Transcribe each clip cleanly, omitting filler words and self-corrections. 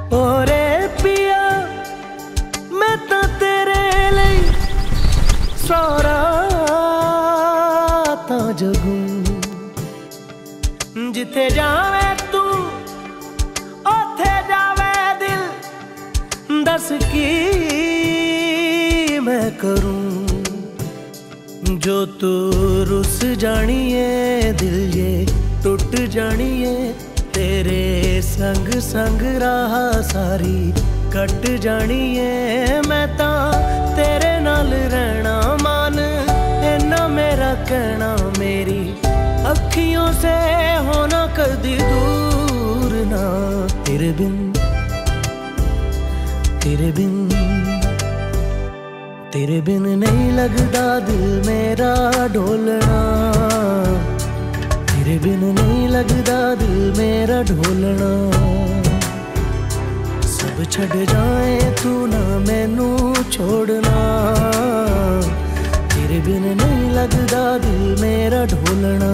ओरे पिया मैं तो तेरे लिए सारा ता जगू जिथे जावे तू ओथे जावे दिल दस की मैं करूं जो तू रुस जानिए दिल ये टूट जानिए तेरे संग संग राह सारी कट जानिए मैं ता तेरे नाल रहना मान इन्ना मेरा कहना मेरी अखियों से होना कदी दूर ना तेरे बिन तेरे बिन तेरे बिन नहीं लगदा दिल मेरा ढोलना तेरे बिन नहीं लगदा दिल मेरा ढोलना सब छड़ जाए तू ना मैनू छोड़ना तेरे बिन नहीं लगदा दिल मेरा ढोलना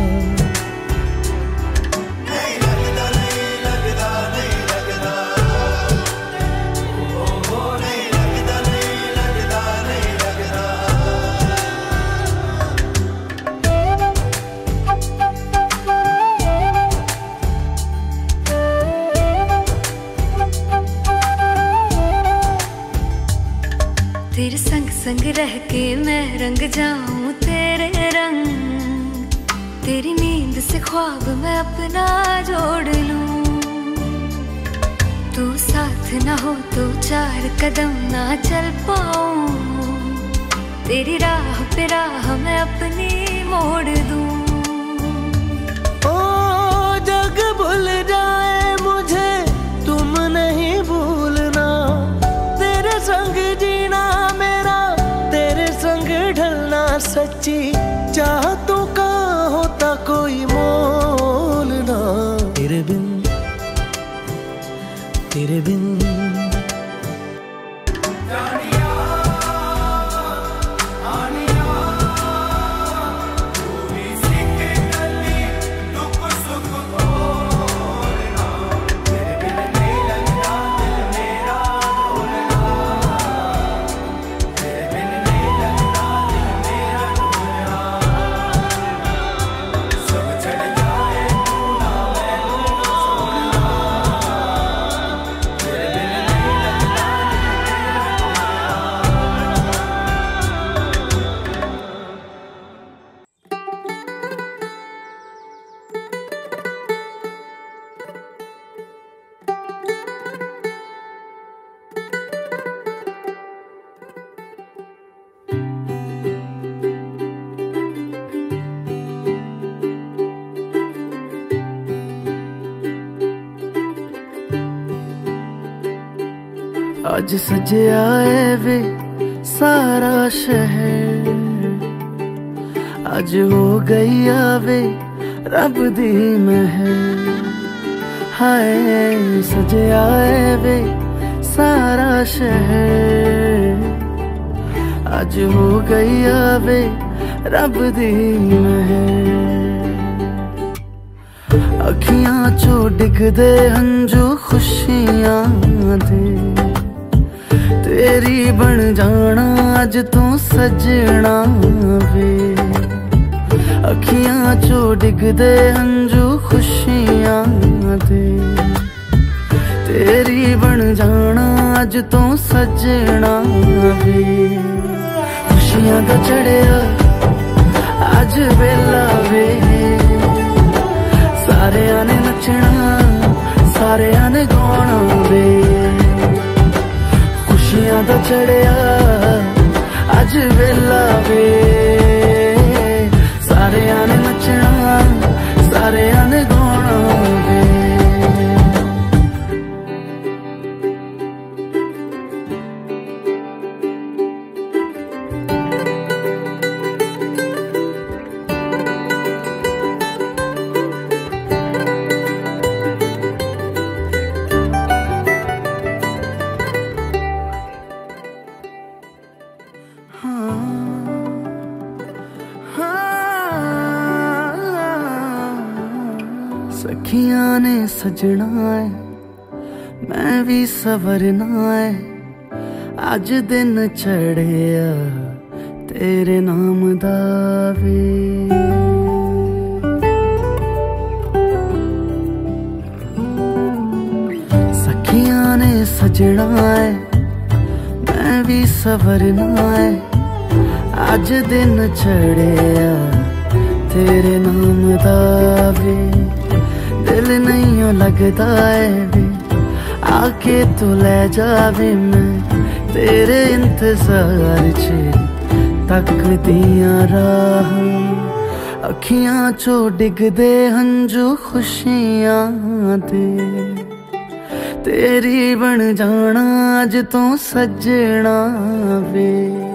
तेरे संग संग रह के मैं रंग जाऊं तेरे रंग तेरी नींद से ख्वाब मैं अपना जोड़ लूं तू साथ ना हो तो चार कदम ना चल पाऊं तेरी राह पे राह मैं अपनी मोड़ दूं ओ जग भूल जाए मुझे तुम नहीं भूलना तेरे संग जीना सच्ची चाहतों का होता कोई मोल ना तेरे बिन तेरे बिन आज सजया है वे सारा शहर आज हो गई आवे रब दी महर हाय सजया है वे सारा शहर आज हो गई आवे रब दी महर अखियां चो डिगदे हंजू खुशियां दे तेरी बन जाना अज तू सजना वे अखियां चो डिगदे हंजू खुशियां दे तेरी बन जाना अज तू सजना वे खुशियां दा चढ़िया अज वेला वे सारे ने नचना सारे ने गाना वे खुशियां दा चढ़िया अज वेला वे सारे ने नचना सारे ने गाना वे सखियां ने सजना है मैं भी सवरना है अज दिन चढ़िया तेरे नाम दा वे। सखियां ने सजना है मैं भी सवरना है अज दिन चढ़िया तेरे नाम दा वे। दिल नहीं लगता है वे आके तू ले जावे मैं तेरे इंतजार च तकदियां राह। अखियां चो डिगदे हंजू खुशियां दे तेरी बन जाना अज तो सजना वे।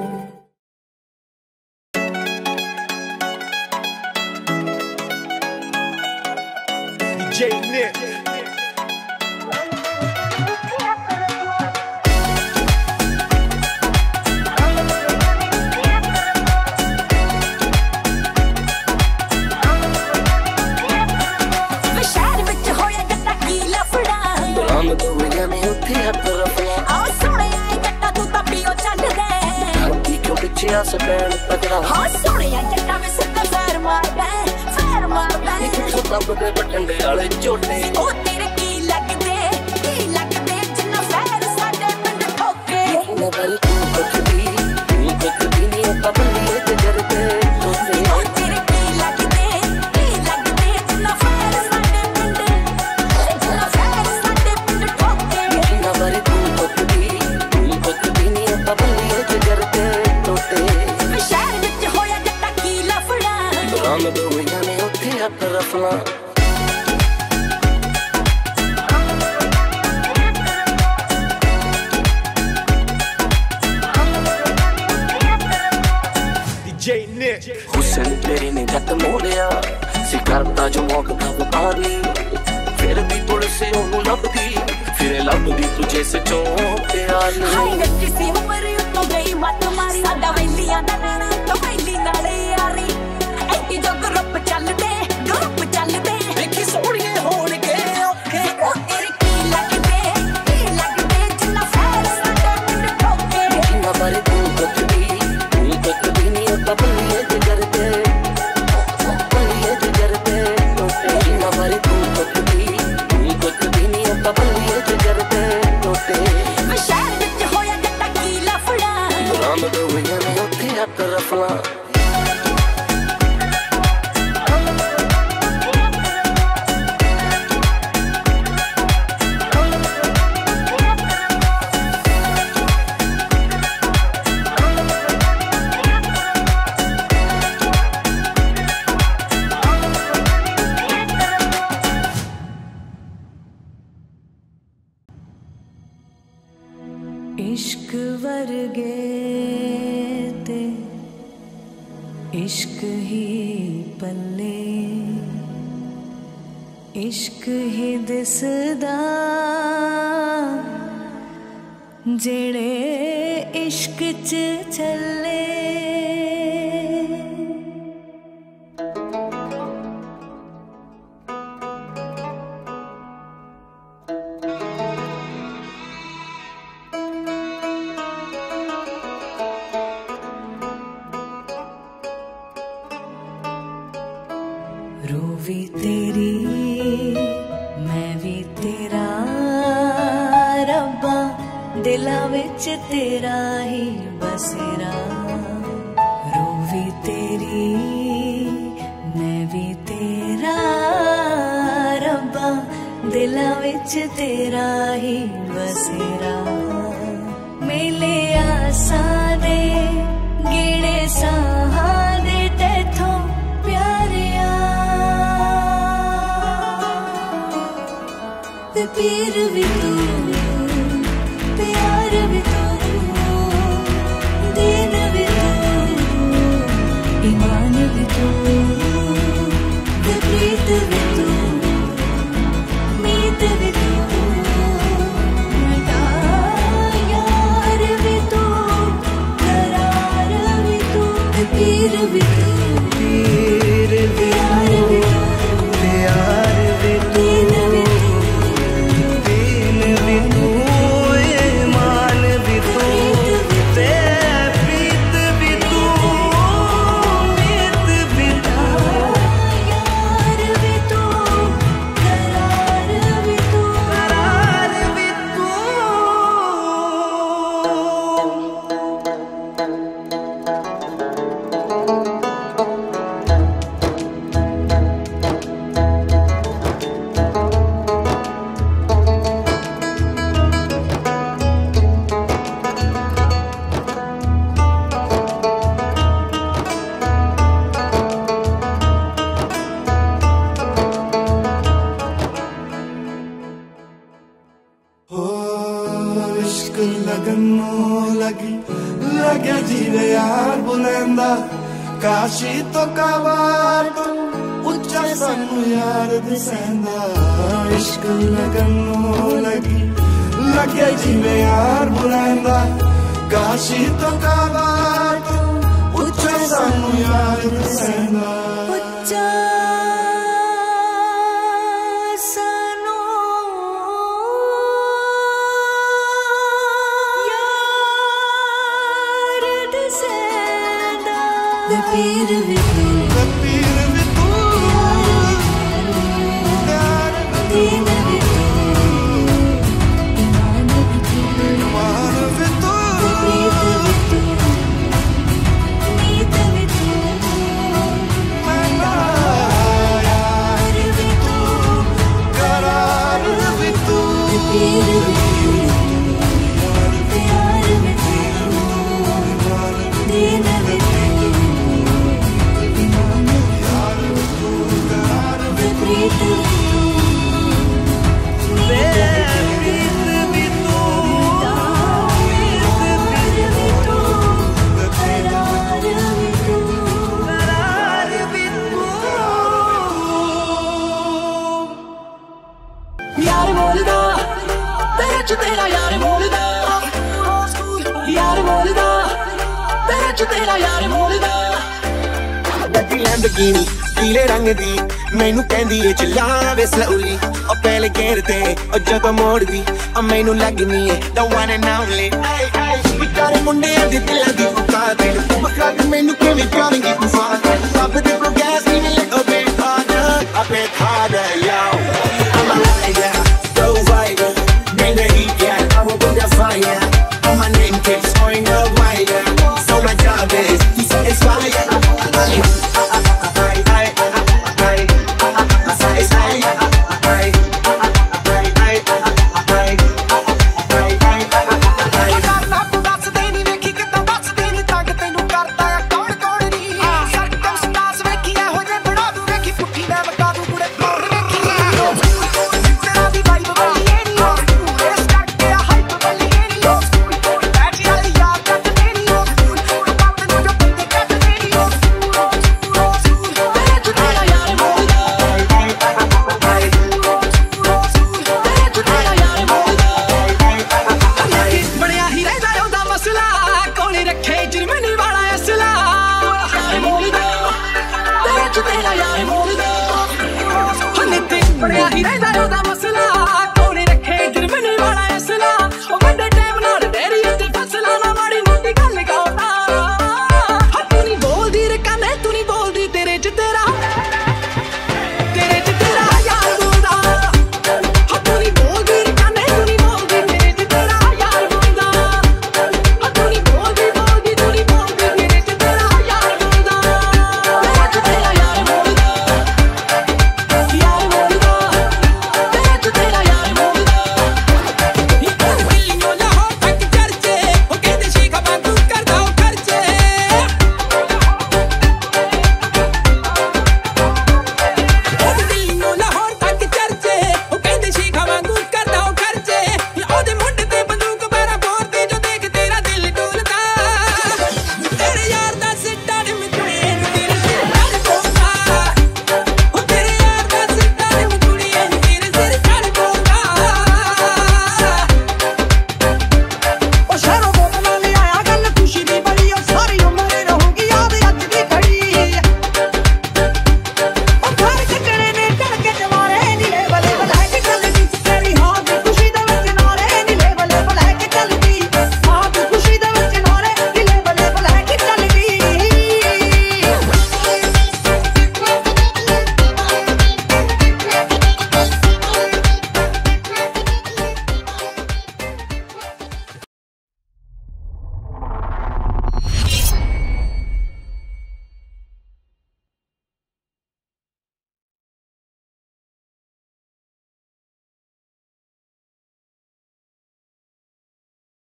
बठंडे वाले झोटे ओ तेरे की लगदे जिन्ना फैर साडे पिंड ठोके। नवर तू बकदी नी अपा बंदी ते करदे ओ तेरे की लगदे जिन्ना फैर साडे पिंड ठोके। नवर तू बकदी नी अपा बंदी ते करदे टोटे। शहर विच होया जट्टा की लफड़ा दुरान दोइयां ने उत्थे हथ रफला। हुसैन तेरी ने जट मोड़िया सिकारता जो मौकदा व्यापारी फिर भी पुलिस ओनू लभदी फिर लभदी तुझे से चौंके आली। हाय नच्ची सी उमर तो गई मत मारी साडा वैलियां दा नाना तो वैली नाले यारी। ऐती जो ग्रुप चलदे देखी सोहणिए होणगे ओके। ओ तेरी की लगदे जिन्ना फैर साडे पिंड ठोके। जिन्ना बारे तू बकदी नी अपा बंदी ते करदे टोटे। जिन्ना बारे तू बकदी नी अपा बंदी ते करदे टोटे। शहर विच होया जट्टा की लफड़ा दुरान दोइयां ने उत्थे हथ रफला। इश्क वर्गे ते इश्क ही पल्ले इश्क ही दिसदा जेड़े इश्क च चले। रूवी तेरी मैं भी तेरा रब्बा दिला विच तेरा ही बसेरा। रूवी तेरी मैं भी तेरा रब्बा दिला विच तेरा ही बसेरा। मेले आसा दे गिणे साहा दे तेथों पीर भी तू प्यार भी तू दीन भी तू ईमान भी तू प्रीत भी तू मीत भी तू यार भी तू करार भी तू पीर भी तू पीर प्यार भी तू प्यार भी तू दीन भी इश्क लगनों लगी लगे जीवे यार बुलंदा काशी तो काबार तो उच्चा सानू यार दिसेंदा इश्क लगनों लगी लगे जीवे यार बुलंदा काशी तो काबार तो उच्चा सानू यार दिसेंदा उच्चा सानू यार दिसेंदा पीर भी तू दीन भी तू ईमान भी तू प्रीत भी तू नीत भी तू यार भी तू करार भी तू पीर भी तू प्यार भी तू दीन भी तू ईमान भी तू प्रीत भी तू यार बोलदा तेरे च तेरा यार बोलदा यार बोलदा तेरे च तेरा यार बोलदा ਗੱਡੀ ਲੈਂਬਰਗਿਨੀ ਪੀਲੇ ਰੰਗ ਦੀ ਮੈਨੂੰ ਕਹਿੰਦੀ ਏ ਚਲਾ ਵੇ ਸਲੋਲੀ ਉਹ ਪਹਿਲੇ ਗੇਰ ਤੇ ਉਹ ਜਦੋਂ ਮੋੜਦੀ ਉਹ ਮੈਨੂੰ ਲੱਗਨੀ ਏ the one and only ਵਿਚਾਰੇ ਮੁੰਡਿਆਂ ਦੇ ਦਿਲਾਂ ਦੀ ਪੁਕਾਰ ਮਖਾ ਕੇ ਮੈਨੂੰ ਕਿਵੇਂ ਪਿਆਰੇਂਗੀ ਤੂੰ ਫਾਦਰ ਰੱਬ ਦੇ ਪ੍ਰੋਗੈਸ ਨਹੀਂ little bit harder a bit harder